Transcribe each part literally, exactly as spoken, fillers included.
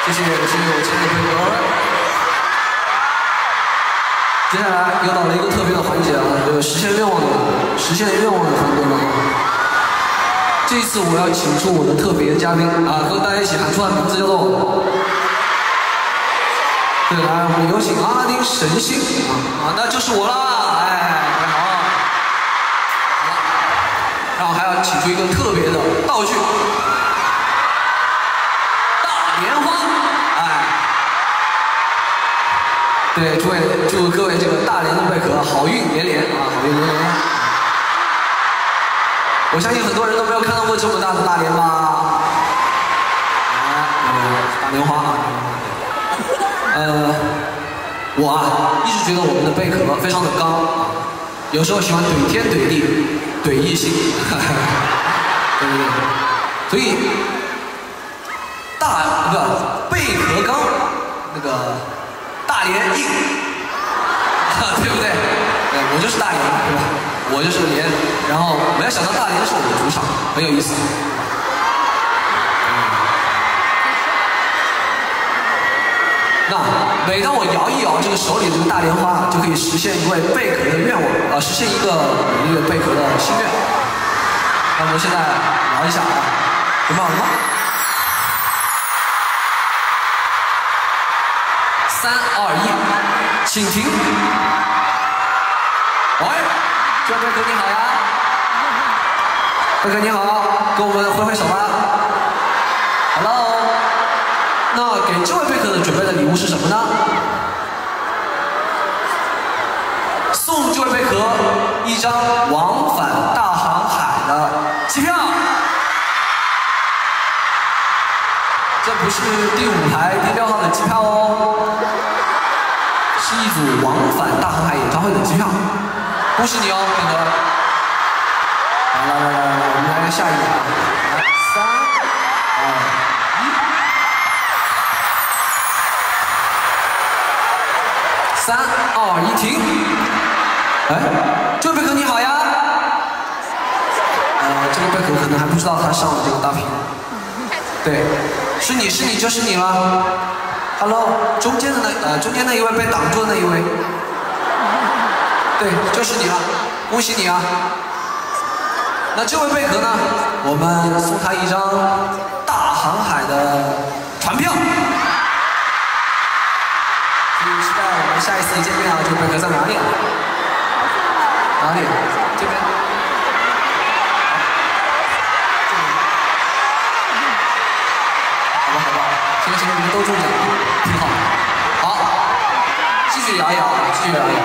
谢谢，谢谢我亲爱的贝壳。接下来又到了一个特别的环节啊，这个实现愿望的，实现愿望的环节了。这一次我要请出我的特别嘉宾啊，和大家一起喊出他的名字，叫做。对，来，我们有请阿拉丁神性啊啊，那就是我啦！哎，大家好。好了，然后还要请出一个特别的道具。 莲花，哎，对，诸位，祝各位这个大连的贝壳好运连连啊，好运连连。我相信很多人都没有看到过这么大的大莲吧？哎，大莲花啊。呃，我啊，一直觉得我们的贝壳非常的刚，有时候喜欢怼天怼地，怼异性，对对对，所以。 大不贝壳刚，那个大连硬，对不对？对，我就是大连，对吧？我就是连，然后没有想到大连是我的主场，很有意思。那每当我摇一摇这个手里的这个大莲花，就可以实现一位贝壳的愿望，啊、呃，实现一个美丽的贝壳的心愿。那我们现在摇一下啊，准备好了吗？ 三二一，请停。喂，这位贝壳你好呀，贝壳你好，跟我们挥挥手吧。Hello， 那给这位贝壳的准备的礼物是什么呢？送这位贝壳一张往返大航海的机票。这不是第五排第六号的机票哦。 是一组往返大航海演唱会的机票，恭喜你哦，贝壳！来来来来来，我们来下一个啊，来三二一，三二一停！哎，这位贝壳你好呀！呃，这个贝壳可能还不知道他上了这个大屏，对，是你是你就是你了。 Hello， 中间的那呃中间那一位被挡住的那一位，对，就是你了，恭喜你啊！那这位贝壳呢？我们送他一张大航海的船票。所以期待我们下一次的见面啊！这位贝壳在哪里啊？哪里？这边。好吧，好吧，行行，你们都中奖了。 挺好，好，继续摇一摇，继续摇一摇。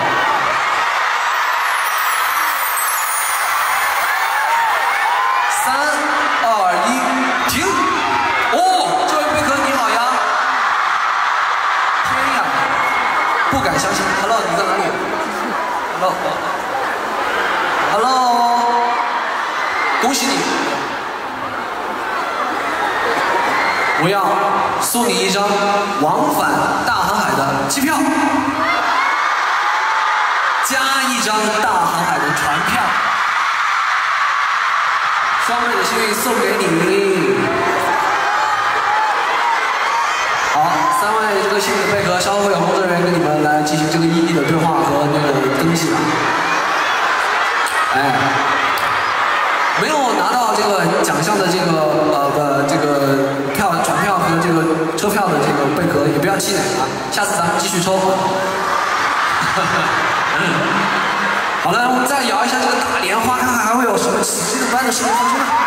三二一，停！哦，这位贝壳你好呀！天呀，不敢相信 ！Hello， 你在哪里 ？Hello，Hello， 恭喜你！ 我要送你一张往返大航海的机票，加一张大航海的船票，双倍的幸运送给你。好，三位这个幸运的贝壳，稍后会有工作人员跟你们来进行这个异地的对话和那个登记啊。哎，没有拿到这个奖项的这个呃的这个。 票船票和这个车票的这个贝壳也不要气馁啊，下次咱们继续抽。好了，我们再摇一下这个大莲花，看看还会有什么奇迹般的事情发生呢？